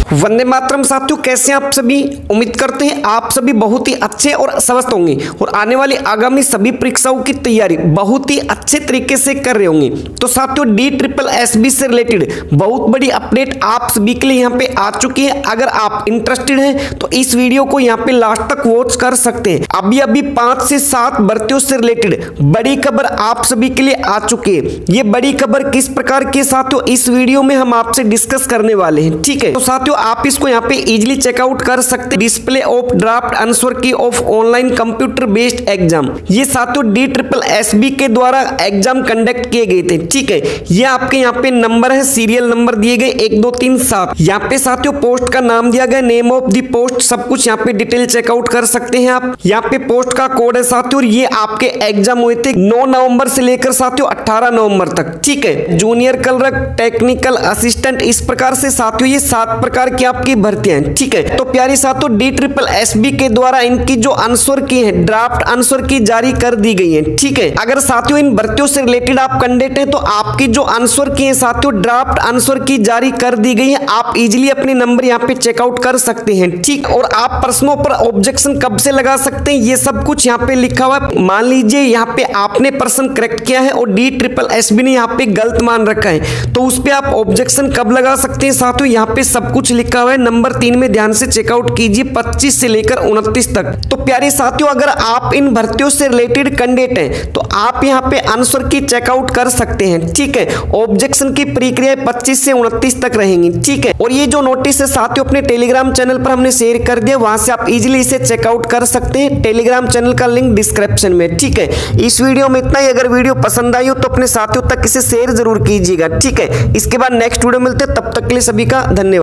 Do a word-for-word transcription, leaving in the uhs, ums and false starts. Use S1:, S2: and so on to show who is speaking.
S1: वंदे मातरम साथियों, कैसे आप सभी? उम्मीद करते हैं आप सभी बहुत ही अच्छे और स्वस्थ होंगे और आने वाली आगामी सभी परीक्षाओं की तैयारी बहुत ही अच्छे तरीके से कर रहे होंगे। तो साथियों, डी ट्रिपल एस बी से रिलेटेड बहुत बड़ी अपडेट आप सभी के लिए यहाँ पे आ चुकी है। अगर आप इंटरेस्टेड हैं तो इस वीडियो को यहाँ पे लास्ट तक वॉच कर सकते हैं। अभी अभी पांच से सात भर्तियों से रिलेटेड बड़ी खबर आप सभी के लिए आ चुकी है। ये बड़ी खबर किस प्रकार की साथियों, इस वीडियो में हम आपसे डिस्कस करने वाले हैं। ठीक है, तो साथियों आप इसको यहाँ पे इजीली चेकआउट कर सकते हैं। Display of draft answer key of online computer based exam, ये साथियों डी ट्रिपल एस बी के द्वारा एग्जाम कंडक्ट किए गए थे। ठीक है, ये आपके यहाँ पे नंबर है, सीरियल नंबर दिए गए एक दो तीन सात। यहाँ पे साथियों पोस्ट का नाम दिया गया, नेम ऑफ दी पोस्ट, सब कुछ यहाँ पे डिटेल चेकआउट कर सकते हैं आप। यहाँ पे पोस्ट का कोड है साथियों, ये आपके एग्जाम हुए थे नौ नवंबर से लेकर साथियों अठारह नवंबर तक। ठीक है, जूनियर क्लर्क, टेक्निकल असिस्टेंट, इस प्रकार से साथियों ये सात प्रकार की आपकी भर्तियां हैं। ठीक है, तो प्यारी साथियों डी ट्रिपल एस बी के द्वारा इनकी जो आंसर की है, ड्राफ्ट आंसर की जारी कर दी गई है। ठीक है, अगर साथियों इन भर्तियों से रिलेटेड आप कैंडिडेट हैं तो आपकी जो आंसर की है साथियों, ड्राफ्ट आंसर की जारी कर दी गई है। आप इजीली अपने नंबर यहाँ पे चेकआउट कर सकते हैं। ठीक, और आप प्रश्नों पर ऑब्जेक्शन कब से लगा सकते हैं, ये सब कुछ यहाँ पे लिखा हुआ है। मान लीजिए यहाँ पे आपने प्रश्न करेक्ट किया है और डी ट्रिपल एस बी ने यहाँ पे गलत मान रखा है, तो उस पे आप ऑब्जेक्शन कब लगा सकते हैं साथियों, यहाँ पे सब कुछ लिखा हुआ है। नंबर तीन में ध्यान से चेकआउट कीजिए, पच्चीस से लेकर उनतीस तक। तो प्यारे साथियों, अगर आप इन भर्तियों से रिलेटेड कैंडिडेट हैं तो आप यहाँ पे आंसर की चेकआउट कर सकते हैं। ठीक है, ऑब्जेक्शन की प्रक्रिया पच्चीस से उनतीस तक रहेंगी। ठीक है, और ये जो नोटिस है साथियों अपने टेलीग्राम चैनल पर हमने शेयर कर दिया, वहां से आप इजीली इसे चेकआउट कर सकते हैं। टेलीग्राम चैनल का लिंक डिस्क्रिप्शन में। ठीक है, इस वीडियो में इतना ही। अगर वीडियो पसंद आई हो तो अपने साथियों तक इसे शेयर जरूर कीजिएगा। ठीक है, इसके बाद नेक्स्ट वीडियो मिलते हैं, तब तक के लिए सभी का धन्यवाद।